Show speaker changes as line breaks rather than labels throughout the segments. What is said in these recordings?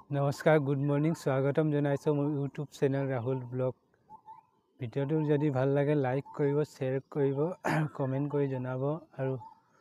নমস্কাৰ, good morning, স্বাগতম জনাইছোঁ মোৰ ইউটিউব চেনেল ৰাহুল ব্লগ। ভিডিঅ'টো যদি ভাল লাগে লাইক কৰিব, শ্বেয়াৰ কৰিব, কমেণ্ট কৰি জনাব আৰু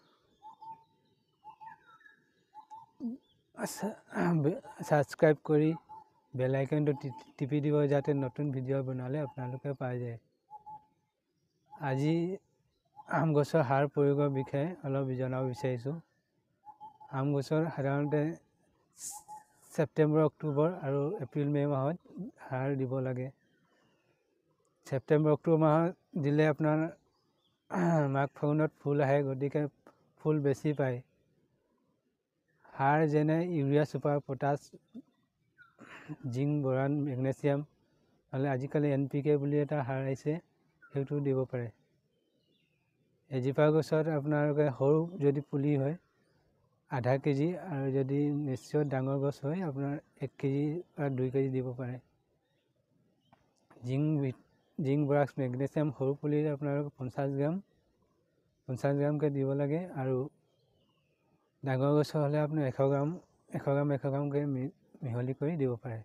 ছাবস্ক্ৰাইব কৰি বেল আইকনটো টিপি দিব যাতে নতুন ভিডিঅ' বনালে আপোনালোকে পাই যায়। আজি আম গছৰ সাৰ প্ৰয়োগৰ বিষয়ে অলপ জনাব বিচাৰিছোঁ। আম গছৰ সাধাৰণতে ছেপ্টেম্বৰ, অক্টোবৰ আৰু এপ্ৰিল মে' মাহত সাৰ দিব লাগে। ছেপ্টেম্বৰ, অক্টোবৰ মাহত দিলে আপোনাৰ মাঘ ফাগুনত ফুল আহে, গতিকে ফুল বেছি পায়। সাৰ যেনে urea, super, potash, zinc, boron, magnesium, নহ'লে আজিকালি NPK বুলি এটা সাৰ আহিছে, সেইটো দিব পাৰে। এজোপা গছত আপোনালোকে সৰু যদি পুলি হয় আধা কেজি, আৰু যদি নিশ্চয় ডাঙৰ গছ হয় আপোনাৰ 1 কেজি বা 2 কেজি দিব পাৰে। জিংক, বৰাক্স, মেগনেছিয়াম সৰু পুলিত আপোনালোকে 50 গ্ৰামকৈ দিব লাগে, আৰু ডাঙৰ গছ হ'লে আপুনি 100 গ্ৰামকৈ মিহলি কৰি দিব পাৰে।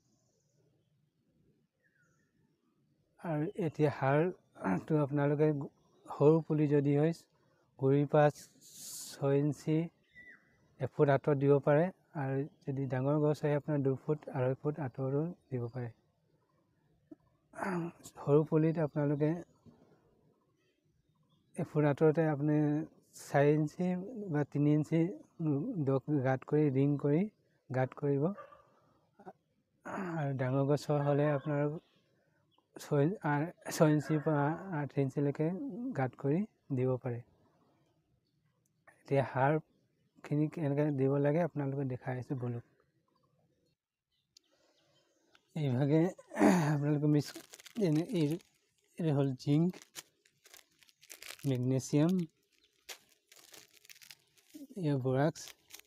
আৰু এতিয়া সাৰটো আপোনালোকে সৰু পুলি যদি হয় গুৰিৰ পৰা 6 ইঞ্চি 1 ফুট আঁতৰত দিব পাৰে, আৰু যদি ডাঙৰ গছ হয় আপোনাৰ 2 ফুট 2.5 ফুট আঁতৰো দিব পাৰে। সৰু পুলিত আপোনালোকে 1 ফুট আঁতৰতে আপুনি 4 ইঞ্চি বা 3 ইঞ্চি গাঁত কৰি ৰিং কৰি গাঁত কৰিব, আৰু ডাঙৰ গছৰ হ'লে আপোনাৰ 6 ইঞ্চিৰ পৰা 8 ইঞ্চিলৈকে গাঁত কৰি দিব পাৰে। এতিয়া সাৰখিনি কেনেকৈ দিব লাগে আপোনালোকে দেখাই আছোঁ বলক। এইভাগে আপোনালোকে এইটো হ'ল জিংক, মেগনেছিয়াম, বৰাক্স,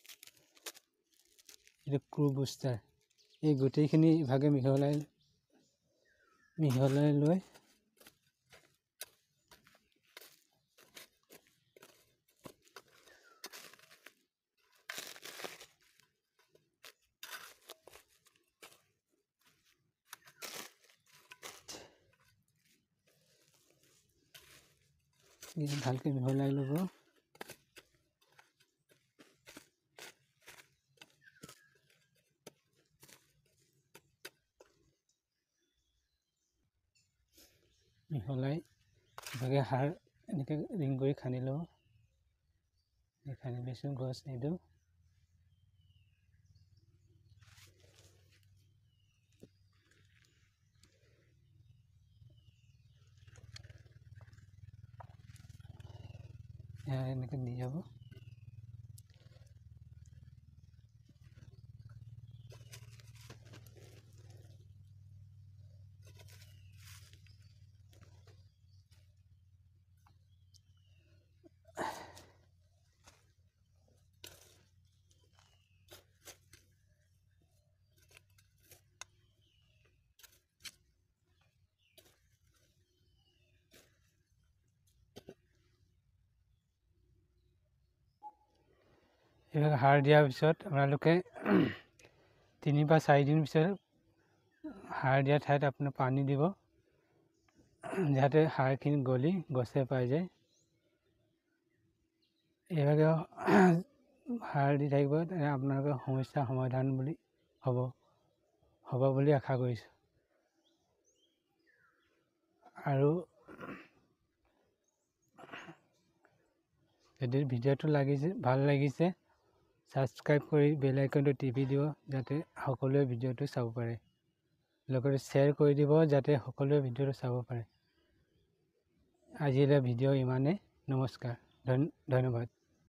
এইটো ক্ৰু বুষ্টাৰ, এই গোটেইখিনি ইভাগে মিহলাই লৈ ভালকৈ মিহলাই ল'ব। মিহলাই ইভাগে সাৰ এনেকৈ ৰিং কৰি খান্দি ল'ব। খান্দি লৈছোঁ গছ এইটো। এনেকৈ দি যাব। এইভাগে সাৰ দিয়াৰ পিছত আপোনালোকে 3 বা 4 দিন পিছত সাৰ দিয়া ঠাইত আপোনাৰ পানী দিব, যাতে সাৰখিনি গলি গছে পাই যায়। এইভাগে সাৰ দি থাকিব, আপোনালোকৰ সমস্যা সমাধান হ'ব বুলি আশা কৰিছোঁ। আৰু যদি ভিডিঅ'টো ভাল লাগিছে ছাবস্ক্ৰাইব কৰি বেল আইকনটো টিপি দিব যাতে সকলোৱে ভিডিঅ'টো চাব পাৰে। লগতে শ্বেয়াৰ কৰি দিব যাতে সকলোৱে ভিডিঅ'টো চাব পাৰে। আজিলৈ ভিডিঅ' ইমানেই। নমস্কাৰ, ধন্যবাদ।